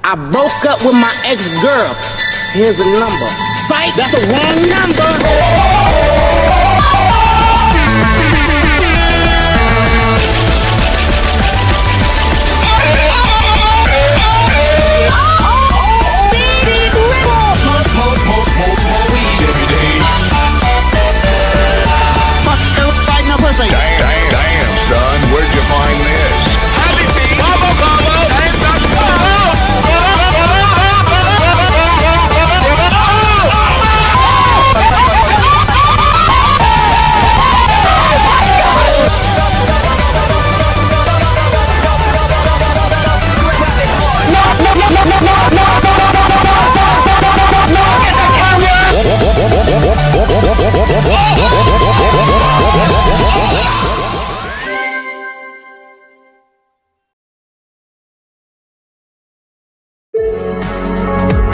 I broke up with my ex-girl. Here's a number. Fight, that's the wrong number. Damn, son, where'd you find this? Thank you.